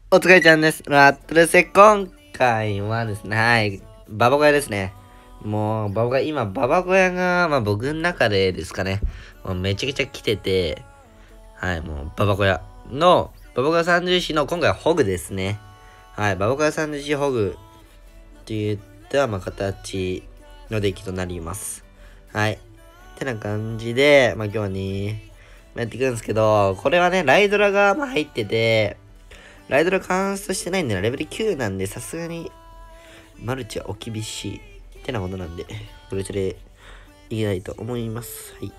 お疲れちゃんです。ラットルセ、今回はですね、はい、ババ小屋ですね。もう、ババ小屋が、僕の中でですかね、もうめちゃくちゃ来てて、はい、もう、ババ小屋三十四の今回はホグですね。はい、ババ小屋三十四ホグといった、形のデッキとなります。はい。ってな感じで、今日はね、やっていくんですけど、これはね、ライドラが入ってて、ライドラカンストしてないんで、レベル9なんで、さすがに、マルチはお厳しい。ってなことなんで、これでいきたいと思います。はい。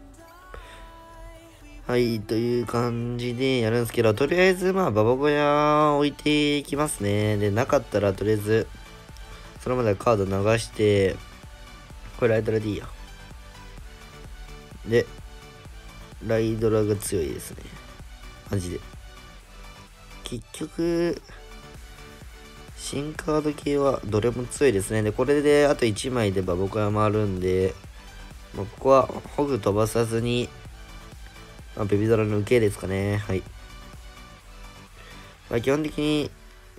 はい、という感じでやるんですけど、とりあえず、ババ小屋置いていきますね。で、なかったら、とりあえず、それまでカード流して、これライドラでいいや。で、ライドラが強いですね。マジで。結局、新カード系はどれも強いですね。で、これであと1枚でババ小屋回るんで、ここはホグ飛ばさずに、ベビドラの受けですかね。はい。基本的に、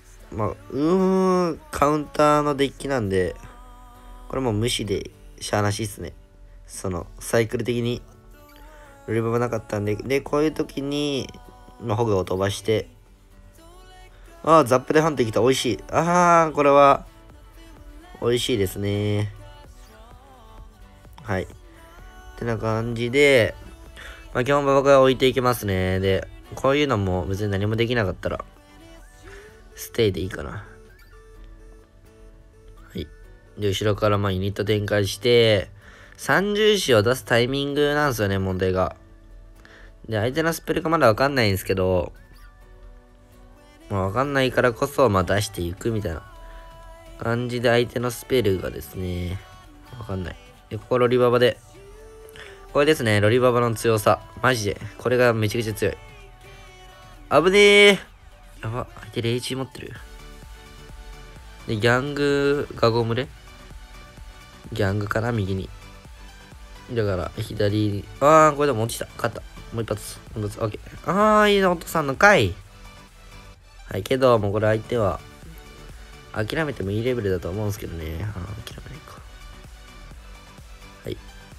カウンターのデッキなんで、これもう無視でしゃあなしっすね。サイクル的に、ロリババなかったんで、で、こういう時に、ホグを飛ばして、ザップでハントきた。美味しい。これは、美味しいですね。はい。ってな感じで、基本僕が置いていきますね。で、こういうのも別に何もできなかったら、ステイでいいかな。はい。で、後ろからユニット展開して、三重視を出すタイミングなんですよね、問題が。で、相手のスペルがまだわかんないんですけど、わかんないからこそ、出していくみたいな感じで相手のスペルがですね、わかんない。で、ここロリババで、これですね、ロリババの強さ。マジで。これがめちゃくちゃ強い。危ねえ。やば。相手レイジ持ってる。で、ギャングがゴムレギャングかな右に。だから、左に。これでも落ちた。勝った。もう一発。オッケー。いいな、お父さんの回。はい、けど、もうこれ相手は、諦めてもいいレベルだと思うんですけどね。諦めないか。はい。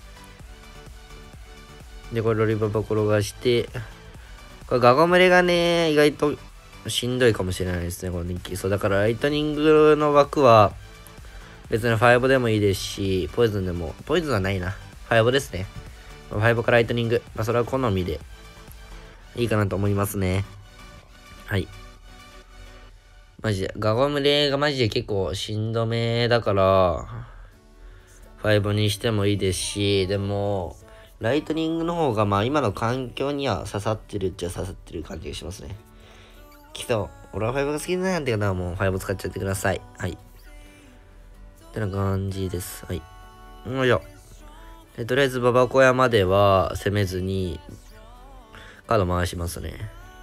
で、これロリババ転がして、これガゴムレがね、意外としんどいかもしれないですね、この人気。そう、だからライトニングの枠は、別に5でもいいですし、ポイズンでも、ポイズンはないな。5ですね。5かライトニング。それは好みで、いいかなと思いますね。はい。マジで、ガゴムレがマジで結構しんどめだから、5にしてもいいですし、でも、ライトニングの方が今の環境には刺さってるっちゃ刺さってる感じがしますね。きっと、俺は5が好きなんて方はもう5使っちゃってください。はい。ってな感じです。はい。よいしょ。で、とりあえずババ小屋までは攻めずに、カード回しますね。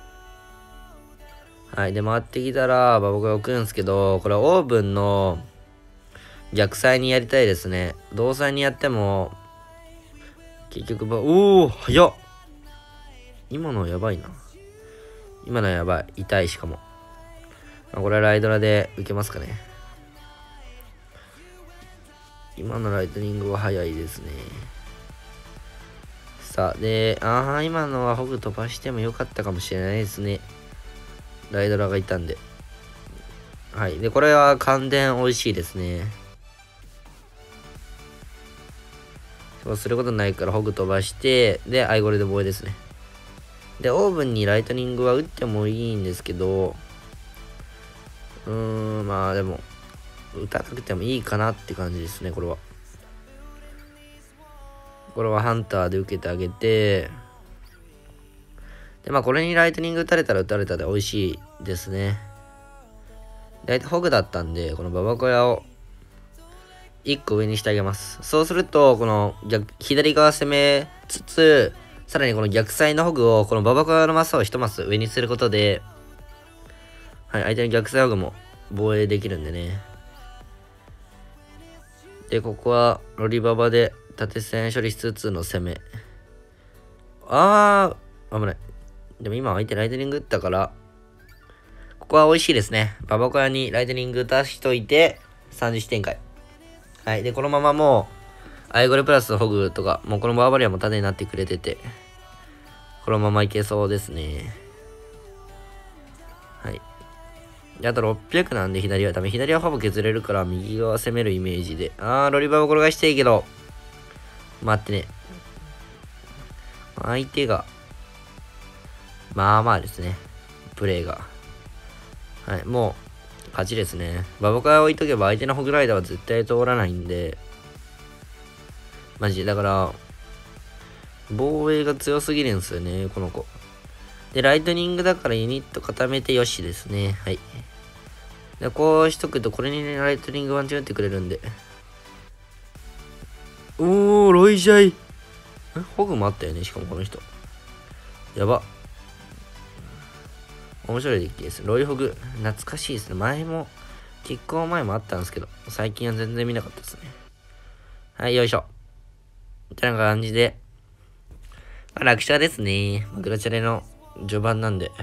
はい。で、回ってきたら、ババ小屋置くんすけど、これオーブンの逆サイにやりたいですね。同サイにやっても、結局早っ今のやばいな。今のやばい。痛いしかも。これはライドラで受けますかね。今のライトニングは早いですね。さあ、で、今のはホグ飛ばしてもよかったかもしれないですね。ライドラがいたんで。はい。で、これは感電美味しいですね。そうすることないからホグ飛ばして、で、アイゴレで防衛ですね。で、オーブンにライトニングは打ってもいいんですけど、でも、打たなくてもいいかなって感じですね、これは。これはハンターで受けてあげて、で、これにライトニング打たれたら打たれたで美味しいですね。大体ホグだったんで、このババ小屋を1個上にしてあげます。そうすると、この左側攻めつつ、さらにこの逆サイのホグを、このババ小屋のマスを1マス上にすることで、はい、相手の逆サイホグも防衛できるんでね。で、ここはロリババで縦線処理しつつの攻め。危ない。でも今相手ライトニング打ったから、こここは美味しいですね。ババコヤにライトニング打たしといて、30視展開。はい。で、このままもう、アイゴレプラスホグとか、もうこのバーバリアンも種になってくれてて、このままいけそうですね。はい。で、あと600なんで左はダメ。左はほぼ削れるから右側攻めるイメージで。ロリバーを転がしていいけど。待ってね。相手が、まあまあですね。プレイが。はい。もう、勝ちですね。ババカヤ置いとけば相手のホグライダーは絶対通らないんで。マジで。だから、防衛が強すぎるんですよね、この子。で、ライトニングだからユニット固めてよしですね。はい。でこうしとくと、これにね、ライトニングワンチャン打ってくれるんで。ロイジャイ。ホグもあったよね、しかもこの人。やば。面白いデッキです。ロイホグ。懐かしいですね。前も、結構前もあったんですけど、最近は全然見なかったですね。はい、よいしょ。みたいな感じで。楽勝ですね。グラチャレの序盤なんで。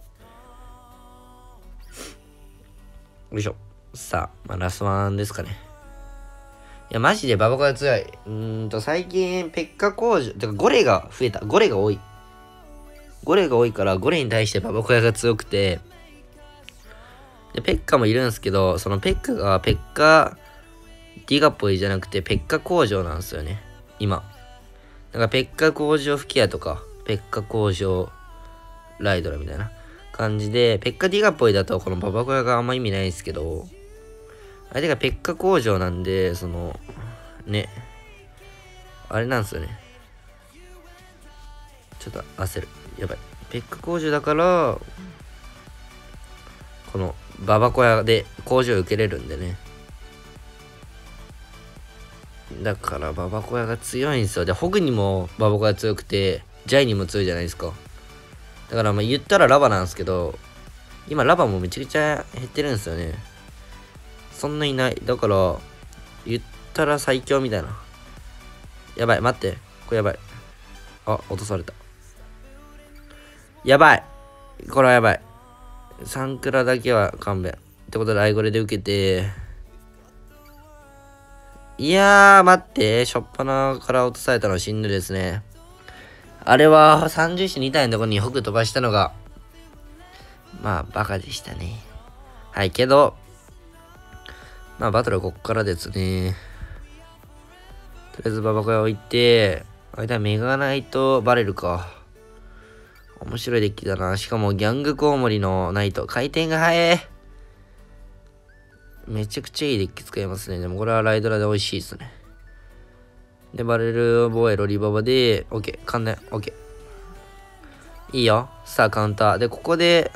よいしょ。さあ、ラストワンですかね。いや、マジでババコが強い。最近、ペッカ工場、てかゴレが増えた。ゴレが多い。ゴレが多いから、ゴレに対してババコヤが強くて、で、ペッカもいるんですけど、そのペッカがペッカディガポイじゃなくて、ペッカ工場なんですよね。今。だから、ペッカ工場吹き矢とか、ペッカ工場ライドラみたいな感じで、ペッカディガポイだとこのババコヤがあんま意味ないんですけど、相手がペッカ工場なんで、ね、あれなんですよね。ちょっと焦る。やばい。ペッカ工場だから、このババコヤで工場受けれるんでね。だからババコヤが強いんですよ。で、ホグにもババコヤ強くて、ジャイにも強いじゃないですか。だから言ったらラバなんですけど、今ラバもめちゃくちゃ減ってるんですよね。そんないない。だから、言ったら最強みたいな。やばい、待って。これやばい。落とされた。やばい。これはやばい。サンクラだけは勘弁。ってことで、アイゴレで受けて。いやー、待って。しょっぱなから落とされたのは死ぬですね。あれは30子2体のところにホグ飛ばしたのが、まあ、バカでしたね。はい、けど、まあ、バトルはこっからですね。とりあえずババコヤ置いて、間メガナイトバレルか。面白いデッキだな。しかもギャングコウモリのナイト。回転が速い。めちゃくちゃいいデッキ使えますね。でもこれはライドラで美味しいですね。で、バレル防衛ロリババで、OK。関連、OK。いいよ。さあ、カウンター。で、ここで、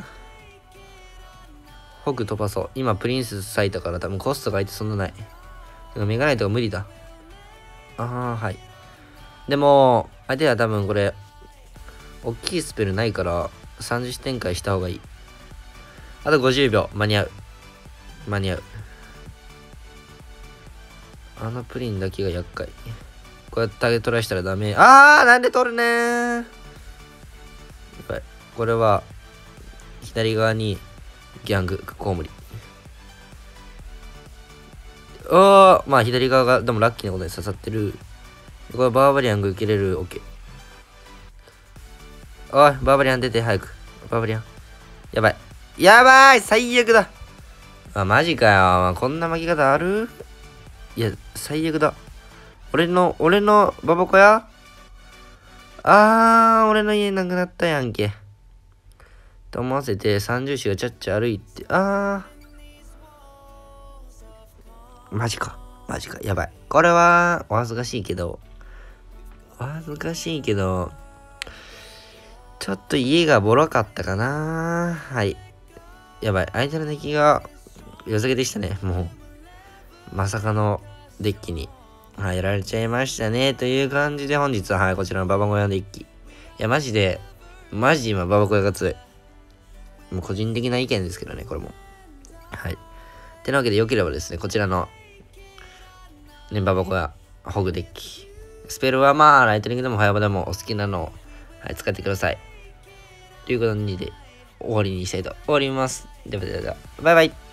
ホグ飛ばそう。今、プリンセス咲いたから多分コストが相手そんなない。メガナイトが無理だ。はい。でも、相手は多分これ、大きいスペルないから、30視展開した方がいい。あと50秒。間に合う。間に合う。あのプリンだけが厄介。こうやってタゲトライしたらダメ。なんで取るねー。やばい。これは、左側に、ギャング、コウモリ。まあ左側が、でもラッキーなことに刺さってる。これバーバリアンが受けれる。オッケー。おい、バーバリアン出て、早く。バーバリアン。やばい。やばい最悪だマジかよ。こんな負け方ある？いや、最悪だ。俺のババコヤ俺の家なくなったやんけ。と思わせて、30子がちゃっちゃ歩いて、マジか。やばい。これは、お恥ずかしいけど、ちょっと家がボロかったかな。はい。やばい。相手の敵が、良さげでしたね。もう、まさかのデッキに、やられちゃいましたね。という感じで本日は、こちらのババコヤデッキ。いや、マジ今、ババコヤが強い。もう個人的な意見ですけどね、これも。はい。てなわけで、良ければですね、こちらの、ババコヤ、ホグデッキ。スペルはライトニングでも早場でもお好きなのを、使ってください。という感じで、 終わりにしたいと思います。ではではでは、バイバイ。